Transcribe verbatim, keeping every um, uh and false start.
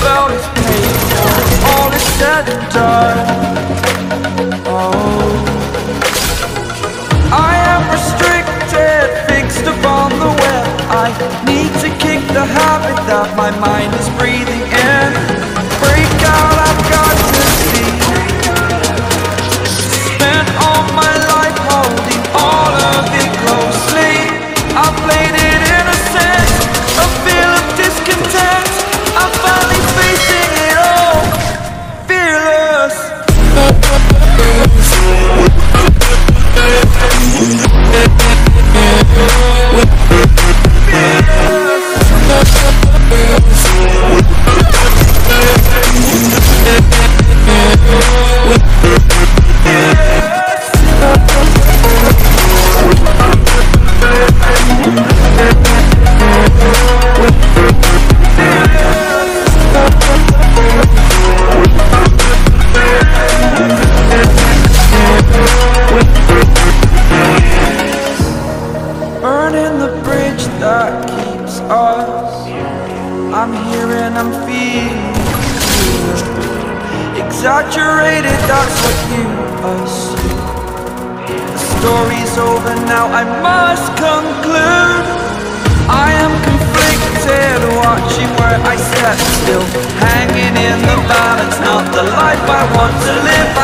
felt is paid for. All is said and done. Oh, I am restricted, fixed upon the web. I need to kick the habit that my mind is breathing in. Break out, I've got to see. Spent all my life holding all of it closely. I played it innocent, a feel of discontent. I'm finally facing it all, fearless. Burning the bridge that keeps us. I'm here and I'm feeling you. Exaggerated, that's what you assume. The story's over now, I must conclude. I am conflicted, watching where I step still, hanging in the balance, not the life I want to live.